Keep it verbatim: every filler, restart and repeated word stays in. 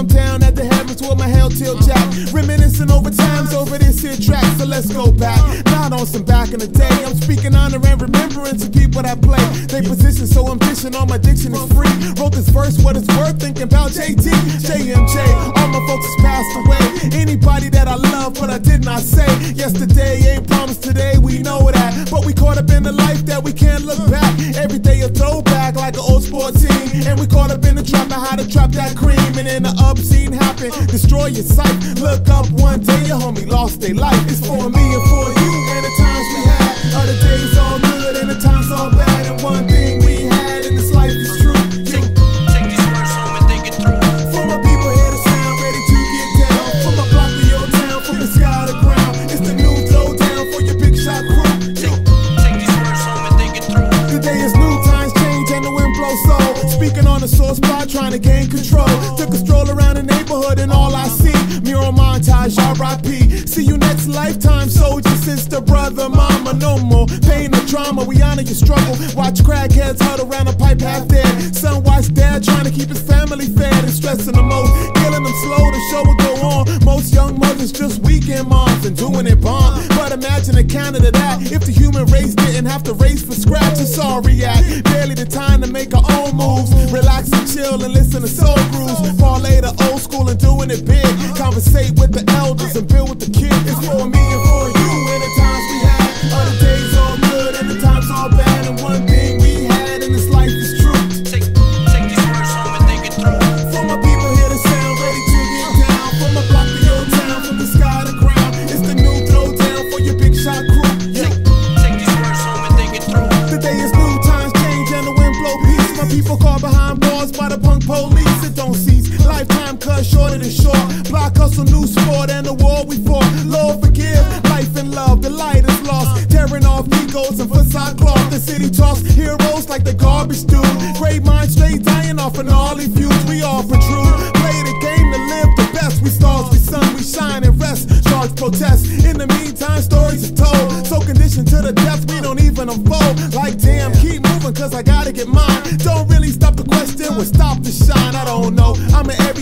down at the heavens with my hell till jack. Reminiscing over times over this here track, so let's go back. Not on some back in the day. I'm speaking honor and remembrance of people that play. They position so I'm dishing on my diction is free. Wrote this verse, what it's worth, thinking about J T, J M J. All my folks has passed away. Anybody that I love, but I did not say. Yesterday ain't promised today, we know that. But we caught up in the life that we can't look back. Every day a throwback like an old sports team. And we caught up in the trap, now how to trap that cream. And then the obscene happen, destroy your sight. Look up one day, your homie lost their life. It's for me and for you, and the times we had. Other days all good, and the times all bad. And one thing we had in this life is true. Take, take these words home and think it through. For my people here to sound, ready to get down. From my block to your town, from the sky to ground. It's the new throwdown for your big shot crew. Take, take these words home and think it through. Today is new times change and the wind blows so. Speaking on a sore spot, trying to gain control. Took a stroll around the neighborhood and all I see, mural montage, R I P. See you next lifetime, soldier, sister, brother, mama. No more pain or trauma, we honor your struggle. Watch crackheads huddle around a pipe half dead. Son watch dad trying to keep his family fed and stressing the most. Killing them slow, the show will go on. Most young mothers just weekend moms and doing it bomb. But imagine a counter to that if the human race didn't have to race for scratch. It's all react, barely the time to make our own moves. Relax and chill and listen to soul grooves. Parlay the old school and doing it big. Conversate with the elders and build with the kids. It's for me and for you and the times we had. Other days all good and the times all bad. And one thing we had in this life is true. Take, take these words home and think it through. For my people here to sound, ready to get down. From my block to your town, from the sky to ground. It's the new throwdown for your big shot crew. Yeah. Take, take these words home and think it through. Today is new times change and the wind blow peace. My people caught behind bars by the punk police. It don't cease. Lifetime cut shorter than short. Block hustle, new sport, and the war we fought. Lord forgive, life and love, the light is lost. Tearing off egos and facade cloth. The city toss heroes like the garbage do. Great minds straight dying off an all fuse. We all protrude. Play the game to live the best. We stars, we sun, we shine and rest. Charge protest. In the meantime, stories are told. So conditioned to the death, we don't even unfold. Like damn, keep moving, cause I gotta get mine. Don't really stop the question, what stop the shine? I don't know. I'm an every